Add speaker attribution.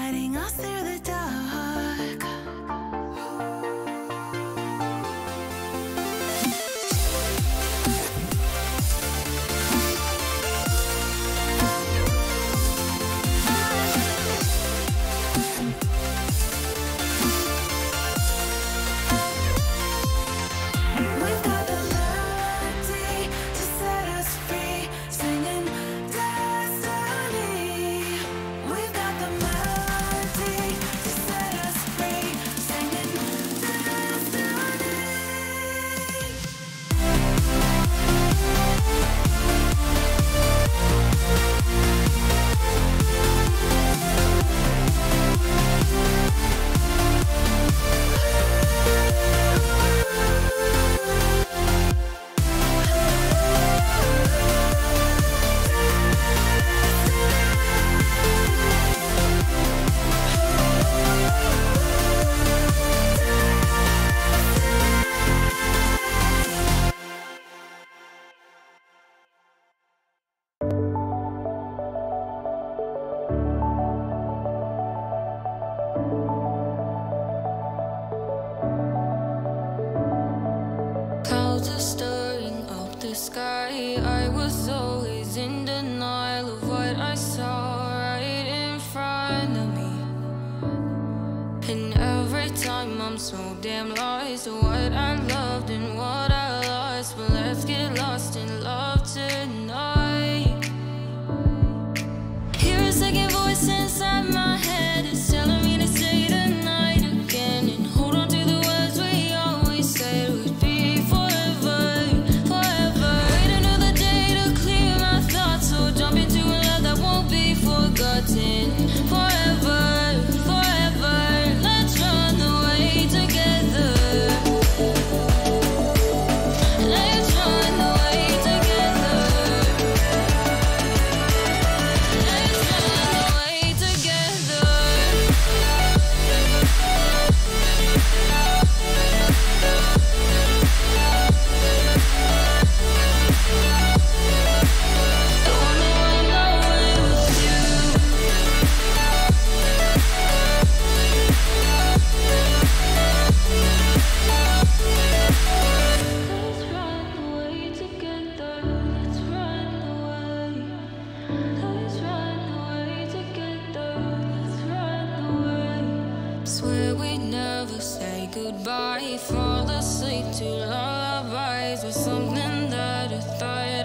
Speaker 1: guiding us through the dark. We've got the melody to set us free, singing destiny. We've got the melody to set us free, singing destiny.
Speaker 2: Clouds are stirring up the sky. I was always in denial of what I saw right in front of me. And every time I'm so damn lost to what I loved and what I lost. But let's get lost in love tonight. Hear a second voice inside my head. It's telling me to stay the night again and hold on to the words we always said would be forever, forever. Wait another day to clear my thoughts, so jump into a love that won't be forgotten. Forever, forever. Let's run away together. Let's run away together. Let's run away together. Don't wanna run away with you. Let's run away together. Let's run away. Let's run away together. Let's run away. Swear we'd never say goodbye. Fall asleep to lullabies with something that I thought